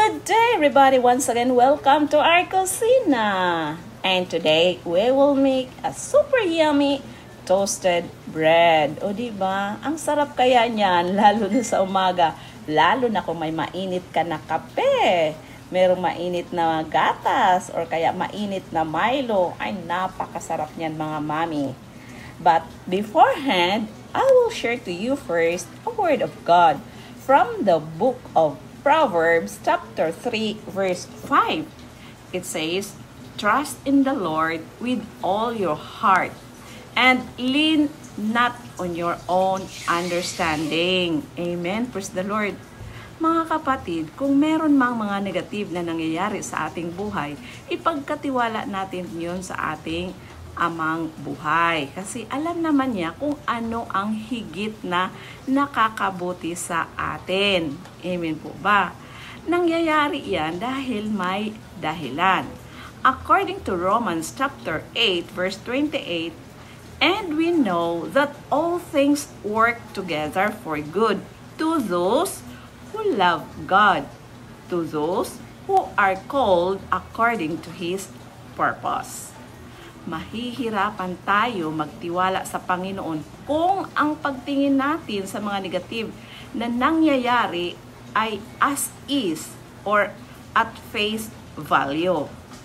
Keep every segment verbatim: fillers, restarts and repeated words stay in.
Good day, everybody. Once again, welcome to our kusina. And today, we will make a super yummy toasted bread. O diba? Ang sarap kaya niyan, lalo na sa umaga. Lalo na kung may mainit ka na kape. Merong mainit na gatas or kaya mainit na Milo. Ay, napakasarap niyan mga mami. But beforehand, I will share to you first a word of God from the book of Proverbs chapter three verse five. It says, "Trust in the Lord with all your heart and lean not on your own understanding." Amen. Praise the Lord. Mga kapatid, kung meron mang mga negative na nangyayari sa ating buhay, ipagkatiwala natin yun sa ating amang buhay. Kasi alam naman niya kung ano ang higit na nakakabuti sa atin. Amen po ba? Nangyayari yan dahil may dahilan. According to Romans chapter eight verse twenty-eight, "And we know that all things work together for good to those who love God, to those who are called according to His purpose." Mahihirapan tayo magtiwala sa Panginoon kung ang pagtingin natin sa mga negative na nangyayari ay as is or at face value.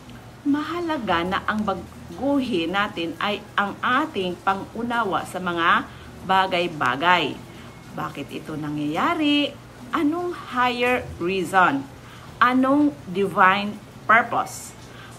Mahalaga na ang baguhin natin ay ang ating pangunawa sa mga bagay-bagay. Bakit ito nangyayari? Anong higher reason? Anong divine purpose?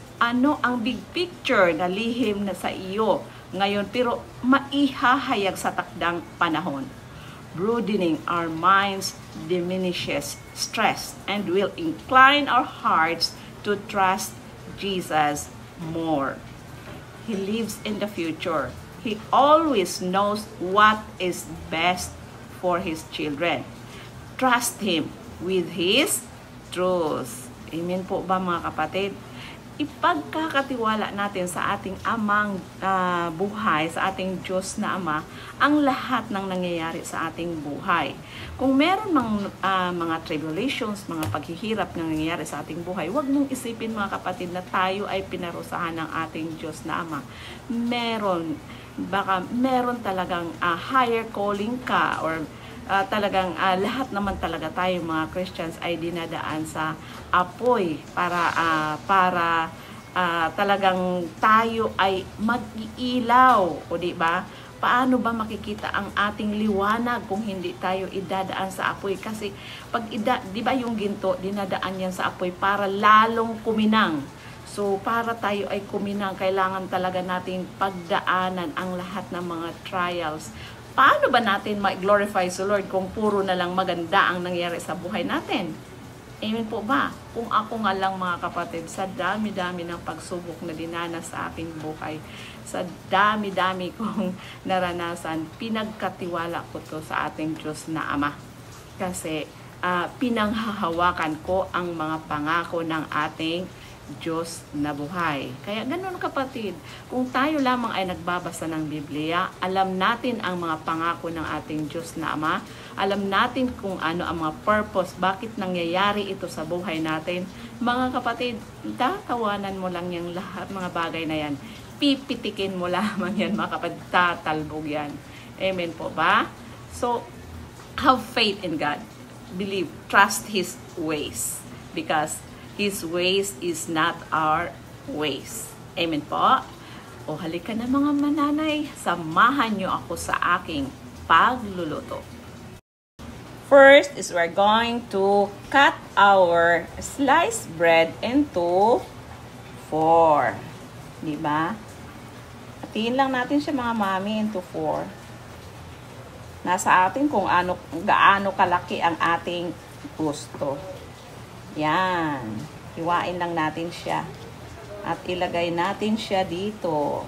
Ano ang big picture na lihim na sa iyo ngayon pero maihahayag sa takdang panahon? Broadening our minds diminishes stress and will incline our hearts to trust Jesus more. He lives in the future. He always knows what is best for His children. Trust Him with His truth. Amen po ba mga kapatid? Ipagkakatiwala natin sa ating amang uh, buhay, sa ating Diyos na Ama, ang lahat ng nangyayari sa ating buhay. Kung meron mang, uh, mga tribulations, mga paghihirap na nangyayari sa ating buhay, huwag mong isipin mga kapatid na tayo ay pinarusahan ng ating Diyos na Ama. Meron, baka meron talagang uh, higher calling ka or Uh, talagang uh, lahat naman talaga tayo mga Christians ay dinadaan sa apoy para uh, para uh, talagang tayo ay mag-iilaw, o di ba? Paano ba makikita ang ating liwanag kung hindi tayo idadaan sa apoy? Kasi pag ida, di ba yung ginto dinadaan yan sa apoy para lalong kuminang. So para tayo ay kuminang, kailangan talaga nating pagdaanan ang lahat ng mga trials. Paano ba natin ma-glorify sa Lord kung puro na lang maganda ang nangyari sa buhay natin? Amen po ba? Kung ako nga lang mga kapatid, sa dami-dami ng pagsubok na dinanas sa aking buhay, sa dami-dami kong naranasan, pinagkatiwala ko to sa ating Diyos na Ama. Kasi uh, pinanghahawakan ko ang mga pangako ng ating Diyos na buhay. Kaya ganun kapatid, kung tayo lamang ay nagbabasa ng Biblia, alam natin ang mga pangako ng ating Diyos na Ama, alam natin kung ano ang mga purpose, bakit nangyayari ito sa buhay natin. Mga kapatid, tatawanan mo lang yung lahat mga bagay na yan. Pipitikin mo lamang yan mga kapatid, tatalbog yan. Amen po ba? So, have faith in God. Believe, trust His ways. Because His ways is not our ways. Amen po. O halika na mga mananay, samahan niyo ako sa aking pagluluto. First is we're going to cut our sliced bread into four. Diba? Hatiin lang natin siya mga mami into four. Nasa atin kung ano, gaano kalaki ang ating gusto. Yan. Hiwain lang natin siya. At ilagay natin siya dito.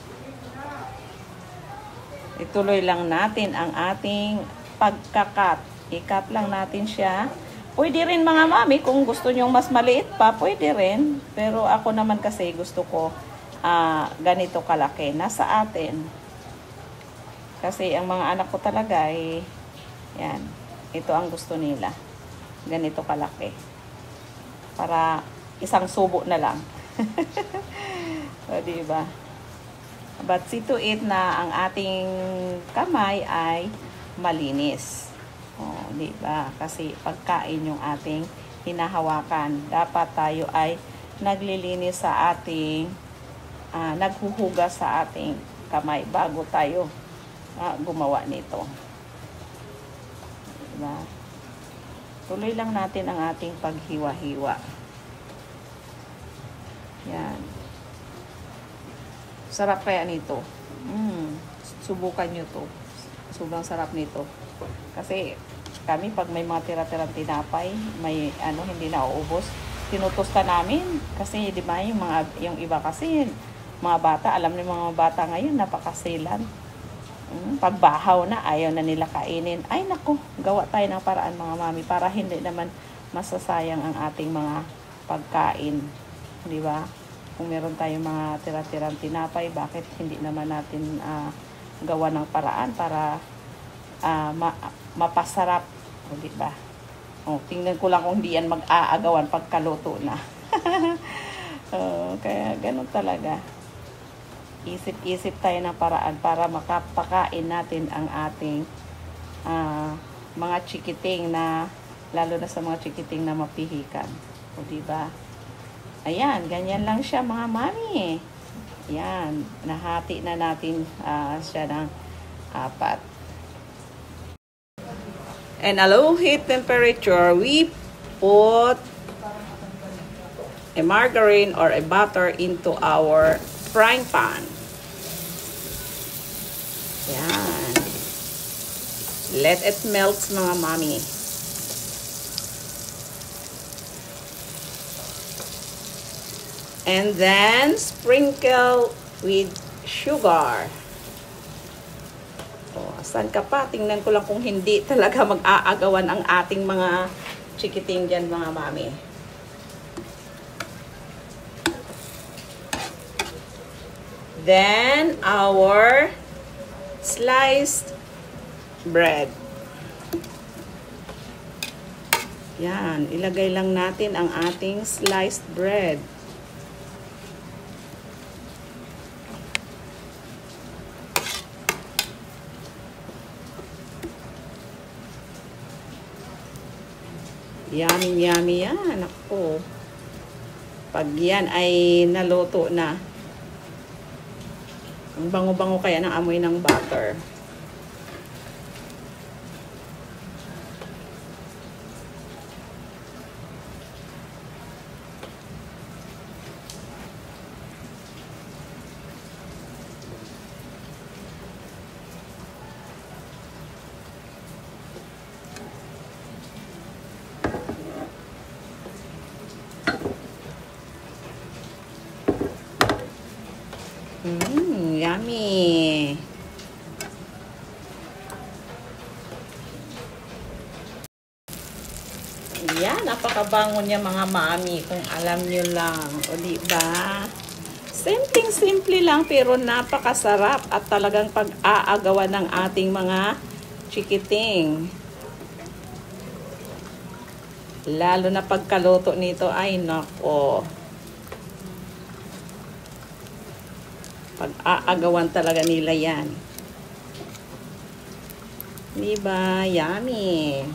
Ituloy lang natin ang ating pagkakat. I-cut lang natin siya. Pwede rin mga mami, kung gusto nyong mas maliit pa, pwede rin. Pero ako naman kasi gusto ko uh, ganito kalaki. Nasa atin. Kasi ang mga anak ko talaga ay, yan. Ito ang gusto nila. Ganito kalaki. para isang subo na lang. O, diba? But see to it na ang ating kamay ay malinis. O, diba? Kasi pagkain yung ating hinahawakan. Dapat tayo ay naglilinis sa ating, uh, naghuhugas sa ating kamay bago tayo uh, gumawa nito. Diba? Tuloy lang natin ang ating paghiwa-hiwa. Yan. Sarap kaya nito. Mm, subukan nyo to. Sobrang sarap nito. Kasi kami pag may mga tira-tirang tinapay, may ano hindi na uubos, tinutosta namin kasi di ba yung mga yung iba kasi mga bata, alam niyo mga bata ngayon napakasilan. Mm, pagbahaw na ayaw na nila kainin. Ay nako, gawa tayo ng paraan mga mami para hindi naman masasayang ang ating mga pagkain. Di ba? Kung meron tayong mga tira-tirang tinapay, bakit hindi naman natin uh, gawa ng paraan para uh, ma mapasarap, o di ba? Oh, tingnan ko lang kung hindi yan mag-aagawan pagkaluto na. uh, kaya ganun talaga. Isip-isip tayo ng paraan para makapakain natin ang ating uh, mga chikiting na, lalo na sa mga chikiting na mapihikan. O di ba? Ayan, ganyan lang siya mga mami. Ayan, nahati na natin uh, siya ng apat. And a low heat temperature, we put a margarine or a butter into our frying pan. Ayan. Let it melt mga mami. And then sprinkle with sugar. O, saan ka pa? Tingnan ko lang kung hindi talaga mag-aagawan ang ating mga chikiting dyan mga mami. Then our sliced bread. Yan, ilagay lang natin ang ating sliced bread. Yummy, yummy yan. Ako. Pag yan ay naluto na, ang bango-bango kaya ng amoy ng butter. Mmm, yummy. Yan, napakabango niya mga mami kung alam niyo lang. O diba? Simpleng simple lang pero napakasarap at talagang pag-aagawan ng ating mga chikiting. Lalo na pagkaluto nito ay nako. Pag-aagawan talaga nila yan. Diba? Yummy.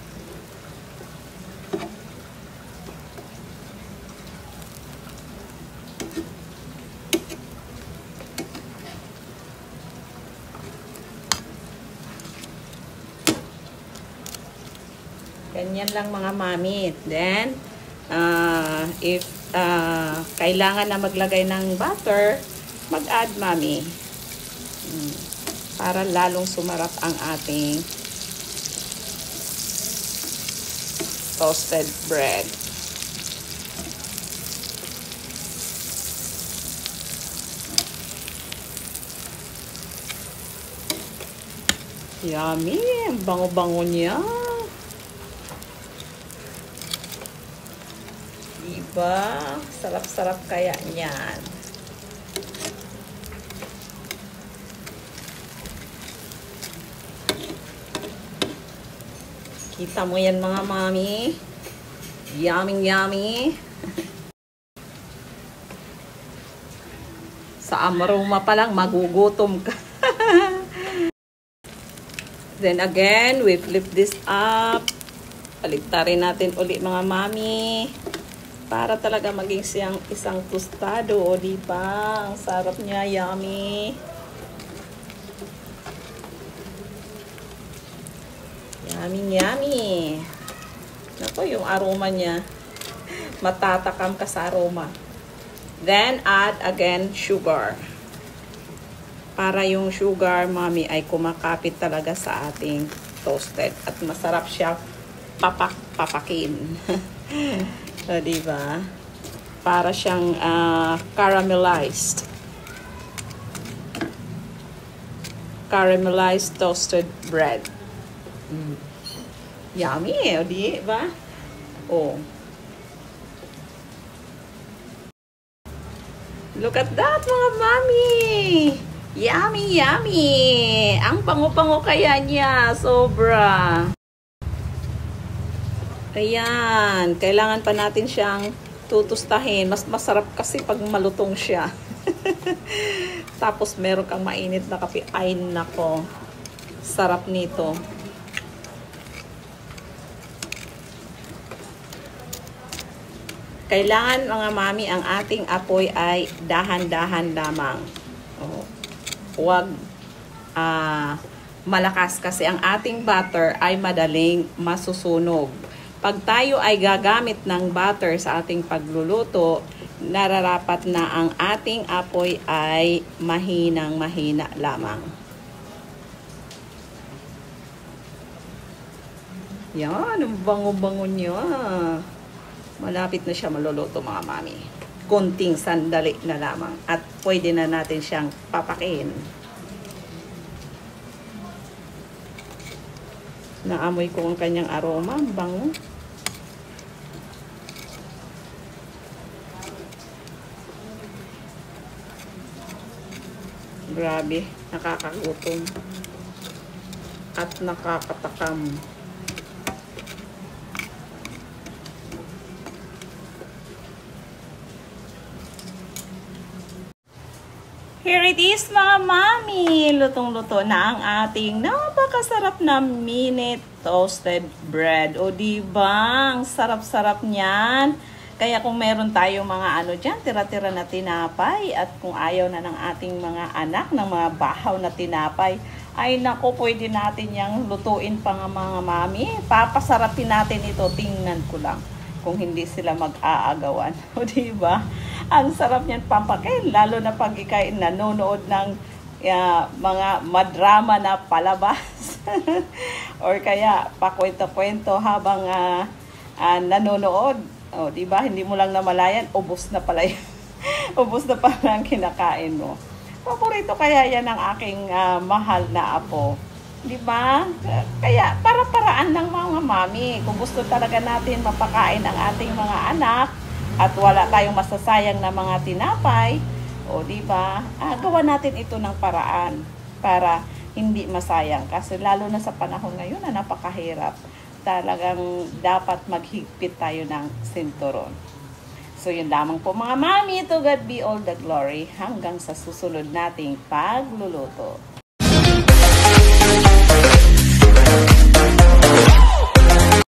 Ganyan lang mga mami. Then, uh, if uh, kailangan na maglagay ng butter, mag-add mami. Hmm. Para lalong sumarap ang ating toasted bread. Yummy! Ang bango-bango niya. Diba? Sarap-sarap kaya niyan. Kita mo yan mga mami. Yummy, yummy. Sa aroma pa lang, magugutom ka. Then again, we flip this up. Baliktarin natin uli mga mami. Para talaga maging siyang isang tostado. O diba? Ang sarap niya, yummy. Yummy, yummy. Naku, yung aroma niya. Matatakam ka sa aroma. Then, add again sugar. Para yung sugar, mami, ay kumakapit talaga sa ating toasted. At masarap siya papak-papakin. So, diba? Para siyang uh, caramelized. Caramelized toasted bread. Mm. Yummy, o diba? Oh. Look at that, mga mami! Yummy, yummy! Ang pango-pango kaya niya, sobra. Ayan, kailangan pa natin siyang tutustahin. Mas masarap kasi pag malutong siya. Tapos meron kang mainit na kape. Ay, nako. Sarap nito. Kailangan mga mami, ang ating apoy ay dahan-dahan lamang. Oh. Huwag uh, malakas kasi ang ating butter ay madaling masusunog. Pag tayo ay gagamit ng butter sa ating pagluluto, nararapat na ang ating apoy ay mahinang mahina lamang. Yan, ang bango-bango niya. Malapit na siya maluluto mga mami. Konting sandali na lamang. At pwede na natin siyang papakin. Naamoy ko ang kanyang aroma. Bango. Grabe. Nakakagutom. At nakakatakam. Here it is mga mami. Lutong-luto na ang ating napakasarap na minute toasted bread. O diba? Ang sarap-sarap niyan. Kaya kung meron tayong mga ano dyan, tira-tira na tinapay. At kung ayaw na ng ating mga anak ng mga bahaw na tinapay, ay nako, pwede natin yang lutuin pa nga mga mami. Papasarapin natin ito. Tingnan ko lang kung hindi sila mag-aagawan. O diba? Ang sarap niyan pampakin, lalo na pag ikay nanonood ng uh, mga madrama na palabas. Or kaya pakwento-kwento habang uh, uh, nanonood. O, diba? Hindi mo lang namalayan, ubos na pala yun. Ubos na pala ang kinakain mo. Paborito kaya yan ang aking uh, mahal na apo. Diba? Kaya para-paraan lang mga mami. Kung gusto talaga natin mapakain ang ating mga anak, at wala tayong masasayang na mga tinapay, o diba, ah, gawa natin ito ng paraan para hindi masayang. Kasi lalo na sa panahon ngayon na napakahirap, talagang dapat maghigpit tayo ng sinturon. So yun lamang po mga mami, to God be all the glory hanggang sa susunod nating pagluluto.